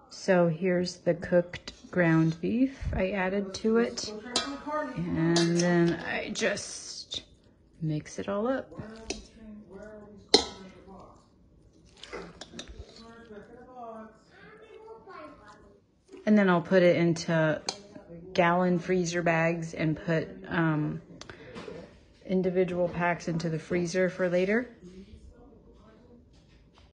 So here's the cooked ground beef I added to it. And then I just mix it all up. And then I'll put it into gallon freezer bags and put individual packs into the freezer for later.